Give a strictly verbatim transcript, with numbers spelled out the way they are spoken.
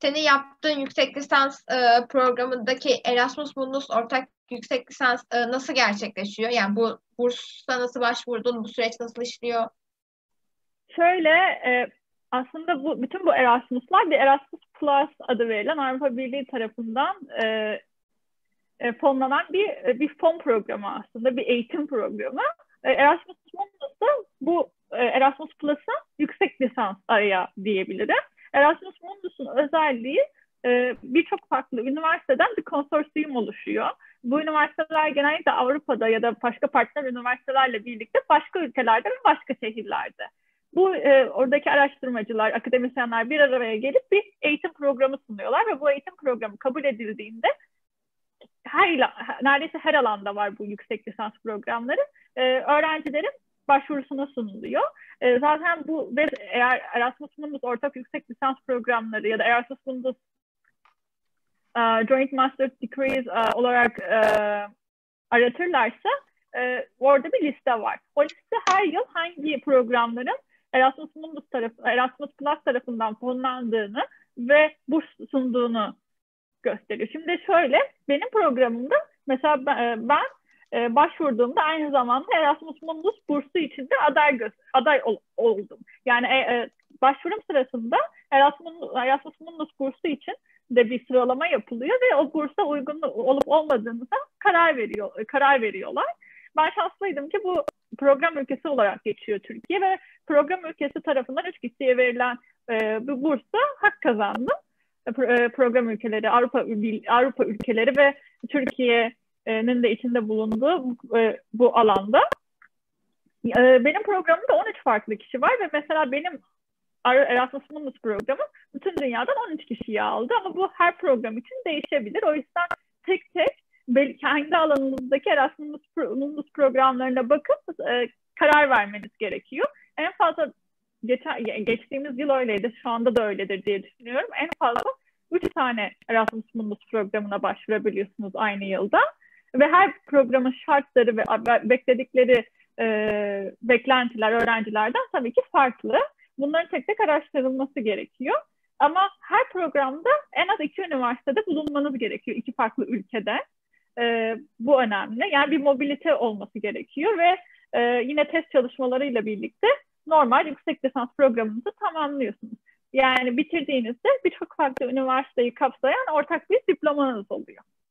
Senin yaptığın yüksek lisans e, programındaki Erasmus Mundus ortak yüksek lisans e, nasıl gerçekleşiyor? Yani bu bursa nasıl başvurdun? Bu süreç nasıl işliyor? Şöyle e, aslında bu bütün bu Erasmus'lar bir Erasmus Plus adı verilen Avrupa Birliği tarafından e, e, fonlanan bir e, bir fon programı aslında bir eğitim programı. E, Erasmus Mundus da bu e, Erasmus Plus'a yüksek lisans araya diyebilirim. Erasmus Mundus'un özelliği e, birçok farklı üniversiteden bir konsorsiyum oluşuyor. Bu üniversiteler genellikle Avrupa'da ya da başka partner üniversitelerle birlikte başka ülkelerde ve başka şehirlerde. Bu e, oradaki araştırmacılar, akademisyenler bir araya gelip bir eğitim programı sunuyorlar ve bu eğitim programı kabul edildiğinde her neredeyse her alanda var bu yüksek lisans programları. E, öğrencilerin başvurusuna sunuluyor. E, zaten bu ve eğer Erasmus Mundus ortak yüksek lisans programları ya da Erasmus Mundus uh, Joint Master Degrees uh, olarak uh, aratırlarsa e, orada bir liste var. O liste her yıl hangi programların Erasmus Mundus tarafı, Erasmus Plus tarafından fonlandığını ve burs sunduğunu gösteriyor. Şimdi şöyle, benim programımda mesela ben, ben e, başvurduğumda aynı zamanda Erasmus Mundus bursu için de aday aday ol, oldum. Yani e, e, başvurum sırasında Erasmus, Erasmus Mundus bursu için de bir sıralama yapılıyor ve o bursa uygun olup olmadığınıza karar veriyor karar veriyorlar. Ben şanslıydım ki bu program ülkesi olarak geçiyor Türkiye ve program ülkesi tarafından üç kişiye verilen e, bu bursa hak kazandım. Program ülkeleri, Avrupa Avrupa ülkeleri ve Türkiye'nin de içinde bulunduğu bu alanda. Benim programımda on üç farklı kişi var ve mesela benim Erasmus Mundus programı bütün dünyadan on üç kişiyi aldı ama bu her program için değişebilir. O yüzden tek tek kendi alanınızdaki Erasmus Mundus programlarına bakıp karar vermeniz gerekiyor. En fazla Geçen, geçtiğimiz yıl öyleydi, şu anda da öyledir diye düşünüyorum. En fazla üç tane Erasmus Mundus programına başvurabiliyorsunuz aynı yılda. Ve her programın şartları ve bekledikleri e, beklentiler öğrencilerden tabii ki farklı. Bunların tek tek araştırılması gerekiyor. Ama her programda en az iki üniversitede bulunmanız gerekiyor, iki farklı ülkede. E, bu önemli. Yani bir mobilite olması gerekiyor ve e, yine test çalışmalarıyla birlikte normal yüksek lisans programınızı tamamlıyorsunuz. Yani bitirdiğinizde birçok farklı üniversiteyi kapsayan ortak bir diplomanız oluyor.